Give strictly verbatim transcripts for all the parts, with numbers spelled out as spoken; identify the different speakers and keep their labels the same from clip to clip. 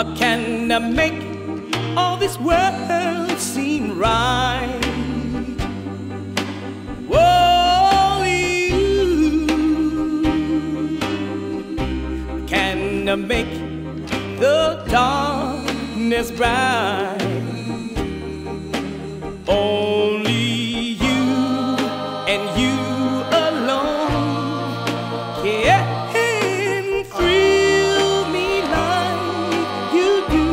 Speaker 1: can I make all this world seem right? Only you can I make the darkness bright. Only you and you alone can thrill me like you do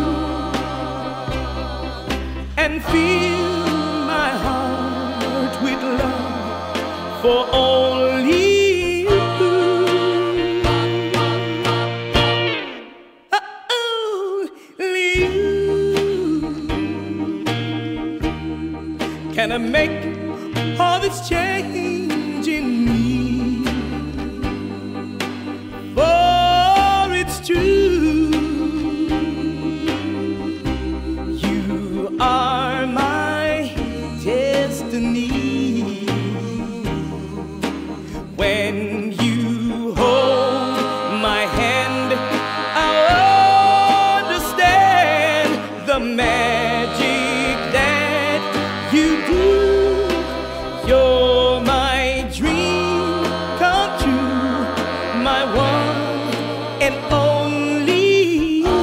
Speaker 1: and fill my heart with love for only can I make all this change in me? For it's true, you are my destiny. When you hold my hand, I'll understand the magic that you do. You're my dream come true, my one and only you.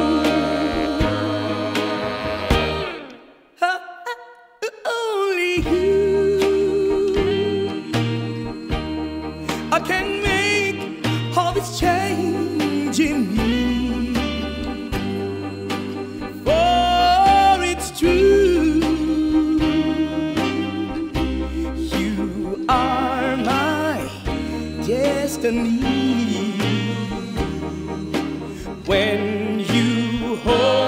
Speaker 1: Oh, only you. I can make all this change in me, for it's true. Destiny. When you hold